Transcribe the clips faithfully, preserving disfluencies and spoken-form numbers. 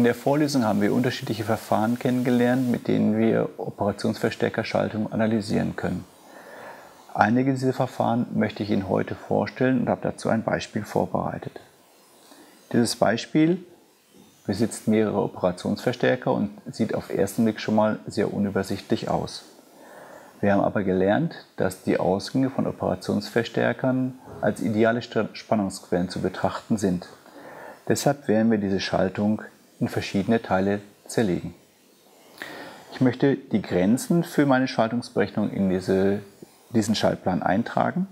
der Vorlesung haben wir unterschiedliche Verfahren kennengelernt, mit denen wir Operationsverstärkerschaltung analysieren können. Einige dieser Verfahren möchte ich Ihnen heute vorstellen und habe dazu ein Beispiel vorbereitet. Dieses Beispiel besitzt mehrere Operationsverstärker und sieht auf den ersten Blick schon mal sehr unübersichtlich aus. Wir haben aber gelernt, dass die Ausgänge von Operationsverstärkern als ideale Spannungsquellen zu betrachten sind. Deshalb werden wir diese Schaltung in verschiedene Teile zerlegen. Ich möchte die Grenzen für meine Schaltungsberechnung in diese, diesen Schaltplan eintragen.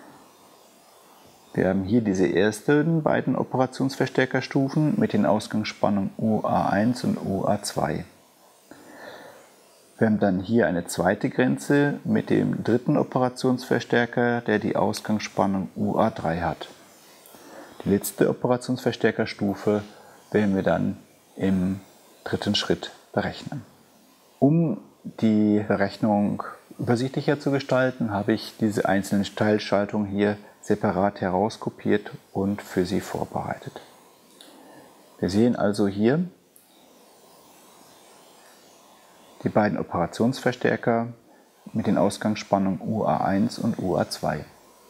Wir haben hier diese ersten beiden Operationsverstärkerstufen mit den Ausgangsspannungen U A eins und U A zwei. Wir haben dann hier eine zweite Grenze mit dem dritten Operationsverstärker, der die Ausgangsspannung U A drei hat. Die letzte Operationsverstärkerstufe werden wir dann im dritten Schritt berechnen. Um die Berechnung übersichtlicher zu gestalten, habe ich diese einzelnen Teilschaltungen hier separat herauskopiert und für Sie vorbereitet. Wir sehen also hier die beiden Operationsverstärker mit den Ausgangsspannungen U A eins und U A zwei.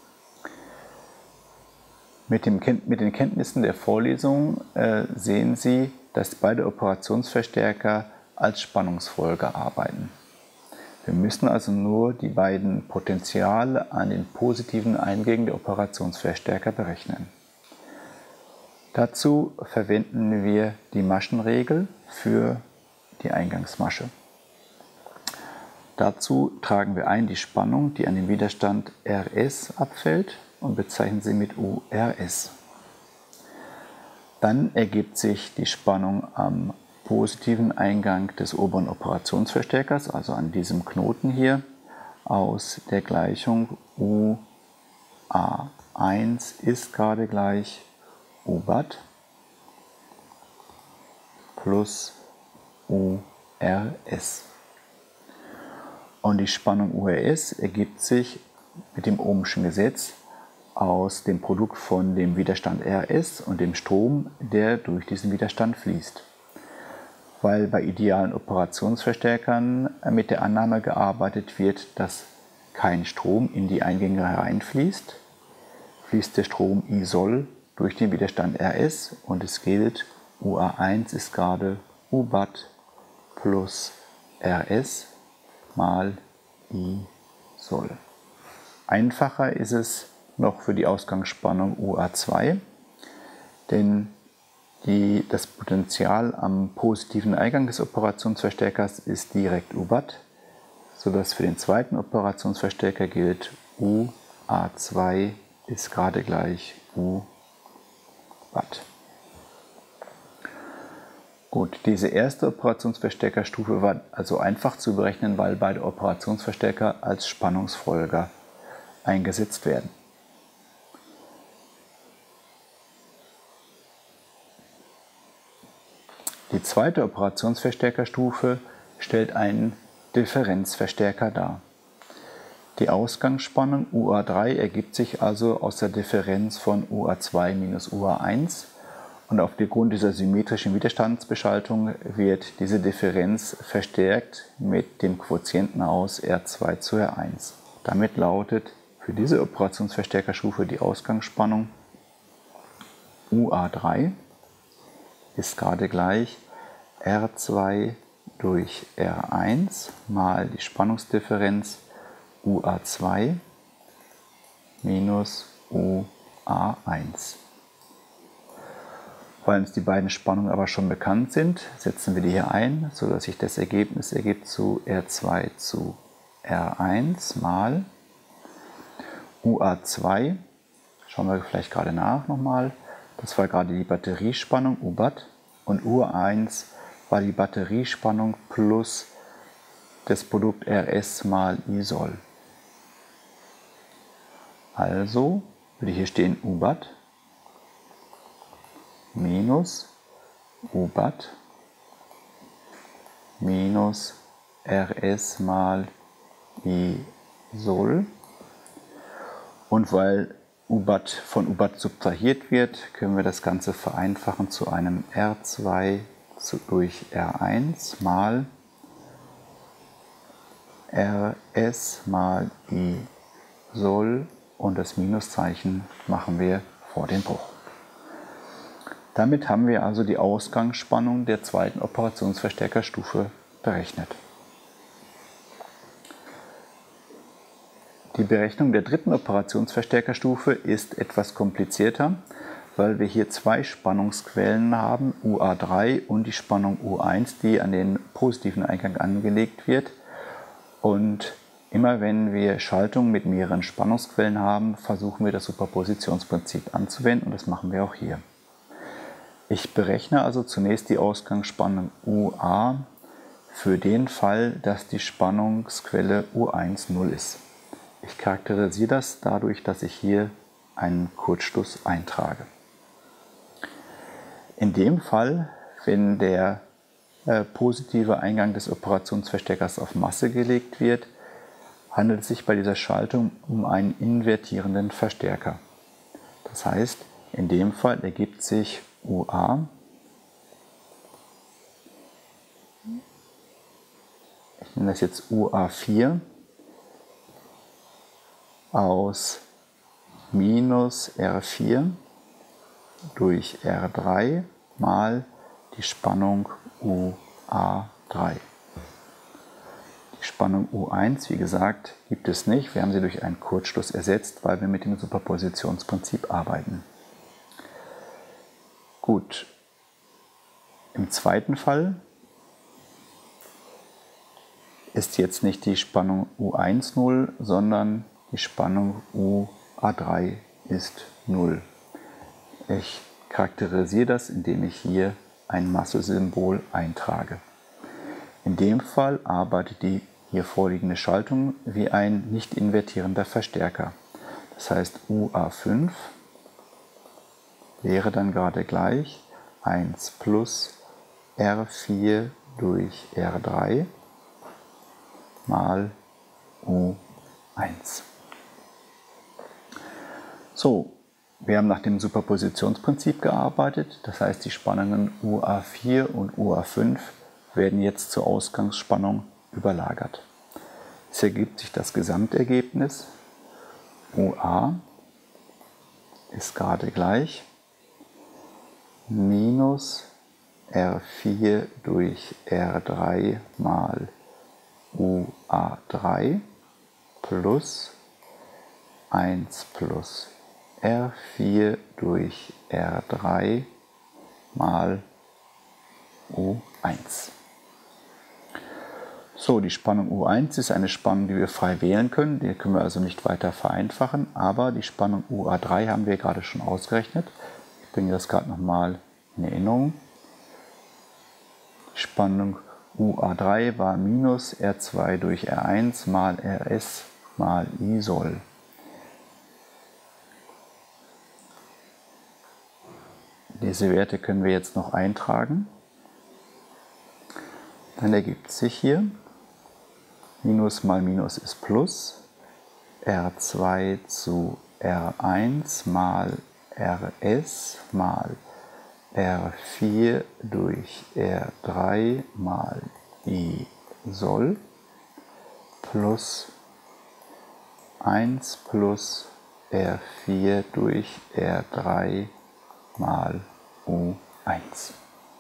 Mit, dem, mit den Kenntnissen der Vorlesung äh, sehen Sie, dass beide Operationsverstärker als Spannungsfolge arbeiten. Wir müssen also nur die beiden Potentiale an den positiven Eingängen der Operationsverstärker berechnen. Dazu verwenden wir die Maschenregel für die Eingangsmasche. Dazu tragen wir ein die Spannung, die an den Widerstand R S abfällt, und bezeichnen sie mit U R S. Dann ergibt sich die Spannung am positiven Eingang des oberen Operationsverstärkers, also an diesem Knoten hier, aus der Gleichung U A eins ist gerade gleich U B A T plus U R S. Und die Spannung U R S ergibt sich mit dem Ohmschen Gesetz aus dem Produkt von dem Widerstand R S und dem Strom, der durch diesen Widerstand fließt. Weil bei idealen Operationsverstärkern mit der Annahme gearbeitet wird, dass kein Strom in die Eingänge hereinfließt, fließt der Strom I soll durch den Widerstand R S und es gilt, U A eins ist gerade U B A T plus R S mal I soll. Einfacher ist es noch für die Ausgangsspannung U A zwei, denn die, das Potential am positiven Eingang des Operationsverstärkers ist direkt U B A T, sodass für den zweiten Operationsverstärker gilt, U A zwei ist gerade gleich U B A T. Gut, diese erste Operationsverstärkerstufe war also einfach zu berechnen, weil beide Operationsverstärker als Spannungsfolger eingesetzt werden. Die zweite Operationsverstärkerstufe stellt einen Differenzverstärker dar. Die Ausgangsspannung U A drei ergibt sich also aus der Differenz von U A zwei minus U A eins und aufgrund dieser symmetrischen Widerstandsbeschaltung wird diese Differenz verstärkt mit dem Quotienten aus R zwei zu R eins. Damit lautet für diese Operationsverstärkerstufe die Ausgangsspannung U A drei ist gerade gleich R zwei durch R eins mal die Spannungsdifferenz U A zwei minus U A eins. Weil uns die beiden Spannungen aber schon bekannt sind, setzen wir die hier ein, sodass sich das Ergebnis ergibt zu R zwei zu R eins mal U A zwei. Schauen wir vielleicht gerade nach nochmal. Das war gerade die Batteriespannung U B A T und U A eins war die Batteriespannung plus das Produkt R S mal I soll. Also würde hier stehen U B A T minus U B A T minus R S mal I soll. Und weil U B A T von U B A T subtrahiert wird, können wir das Ganze vereinfachen zu einem R zwei durch R eins mal Rs mal I Soll und das Minuszeichen machen wir vor den Bruch. Damit haben wir also die Ausgangsspannung der zweiten Operationsverstärkerstufe berechnet. Die Berechnung der dritten Operationsverstärkerstufe ist etwas komplizierter, weil wir hier zwei Spannungsquellen haben, U A drei und die Spannung U eins, die an den positiven Eingang angelegt wird. Und immer wenn wir Schaltungen mit mehreren Spannungsquellen haben, versuchen wir das Superpositionsprinzip anzuwenden und das machen wir auch hier. Ich berechne also zunächst die Ausgangsspannung U A für den Fall, dass die Spannungsquelle U eins null ist. Ich charakterisiere das dadurch, dass ich hier einen Kurzschluss eintrage. In dem Fall, wenn der äh, positive Eingang des Operationsverstärkers auf Masse gelegt wird, handelt es sich bei dieser Schaltung um einen invertierenden Verstärker. Das heißt, in dem Fall ergibt sich U A ich nenne das jetzt U A vier aus minus R vier durch R drei mal die Spannung U A drei. Die Spannung U eins, wie gesagt, gibt es nicht. Wir haben sie durch einen Kurzschluss ersetzt, weil wir mit dem Superpositionsprinzip arbeiten. Gut, im zweiten Fall ist jetzt nicht die Spannung U eins null, sondern die Spannung U A drei ist null. Ich charakterisiere das, indem ich hier ein Massesymbol eintrage. In dem Fall arbeitet die hier vorliegende Schaltung wie ein nicht invertierender Verstärker. Das heißt, U A fünf wäre dann gerade gleich eins plus R vier durch R drei mal U eins. So, wir haben nach dem Superpositionsprinzip gearbeitet, das heißt, die Spannungen U A vier und U A fünf werden jetzt zur Ausgangsspannung überlagert. Es ergibt sich das Gesamtergebnis. U A ist gerade gleich minus R vier durch R drei mal U A drei plus eins plus R vier durch R drei mal U eins. So, die Spannung U eins ist eine Spannung, die wir frei wählen können. Die können wir also nicht weiter vereinfachen, aber die Spannung U A drei haben wir gerade schon ausgerechnet. Ich bringe das gerade nochmal in Erinnerung. Die Spannung U A drei war minus R zwei durch R eins mal Rs mal I Soll. Diese Werte können wir jetzt noch eintragen. Dann ergibt sich hier Minus mal Minus ist Plus, R zwei zu R eins mal Rs mal R vier durch R drei mal I Soll plus eins plus R vier durch R drei mal U eins.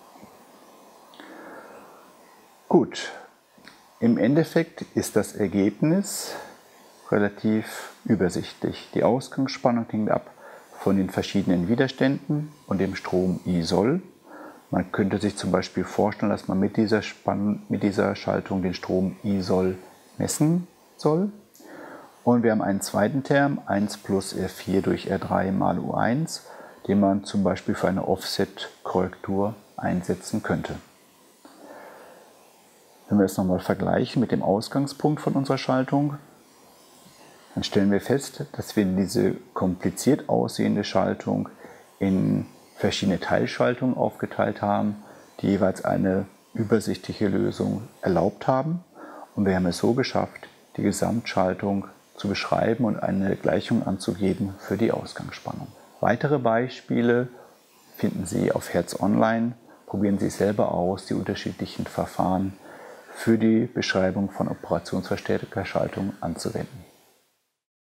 Gut, im Endeffekt ist das Ergebnis relativ übersichtlich. Die Ausgangsspannung hängt ab von den verschiedenen Widerständen und dem Strom I Soll. Man könnte sich zum Beispiel vorstellen, dass man mit dieser, Spann mit dieser Schaltung den Strom I Soll messen soll. Und wir haben einen zweiten Term, eins plus R vier durch R drei mal U eins, den man zum Beispiel für eine Offset-Korrektur einsetzen könnte. Wenn wir das nochmal vergleichen mit dem Ausgangspunkt von unserer Schaltung, dann stellen wir fest, dass wir diese kompliziert aussehende Schaltung in verschiedene Teilschaltungen aufgeteilt haben, die jeweils eine übersichtliche Lösung erlaubt haben. Und wir haben es so geschafft, die Gesamtschaltung zu beschreiben und eine Gleichung anzugeben für die Ausgangsspannung. Weitere Beispiele finden Sie auf Hertz Online probieren Sie selber aus, die unterschiedlichen Verfahren für die Beschreibung von Operationsverstärkerschaltung anzuwenden.